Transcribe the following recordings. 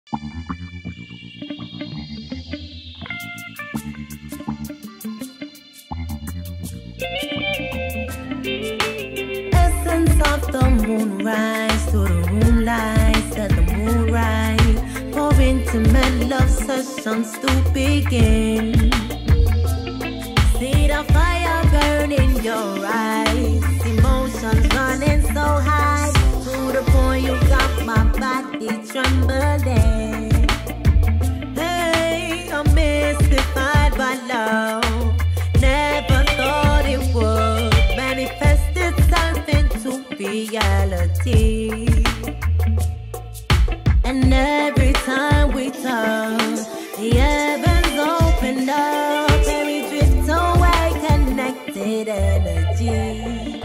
Essence of the moonrise to the moonlight, set the moonrise. Pour intimate love sessions to begin. See the fire burn in your eyes, emotions running so high, to the point you got my body trembling. Hey, I'm mystified by love. Never thought it would manifest itself into reality. And every time we touch, the heavens open up and we drift away, connected energy.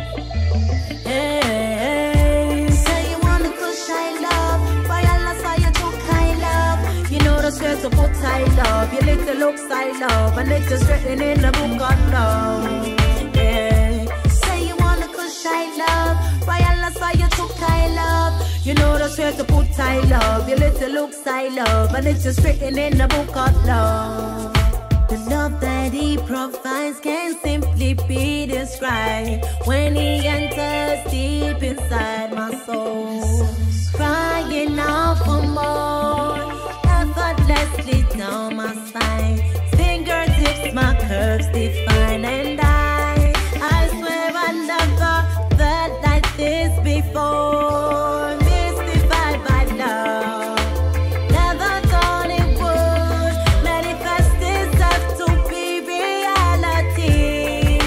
Hey, say you wanna push I love, why Allah say you took I love. You know the swear to put I love, your little looks I love, and it's just written in the book of love. Yeah, say you wanna push I love, why Allah say you took I love. You know the swear to put I love, your little looks I love, and it's just written in the book of love. The love that he provides can't simply be described. When he enters deep inside my soul, crying out for more, effortlessly down my spine, fingertips my curves define, and I swear I never felt like this before. Mystified by love, never thought it would manifest itself to be reality.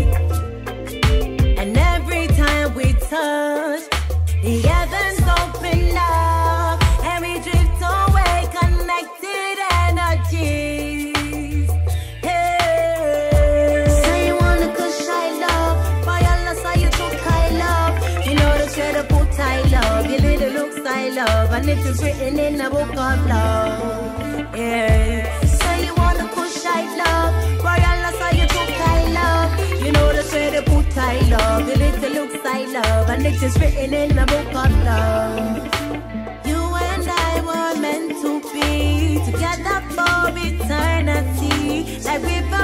And every time we touch, the heavens open up and we drift away, connected energies. Hey, say you wanna kush I love, why Allah say you took I love. You know the shade of put I love, your little looks I love, and it is written in the book of love. Yeah, say you wanna kush I love, why Allah say you took I love. You know the shade of put I love, your little looks I love, and it is written in the book of love. You and I were meant to be together for eternity, like river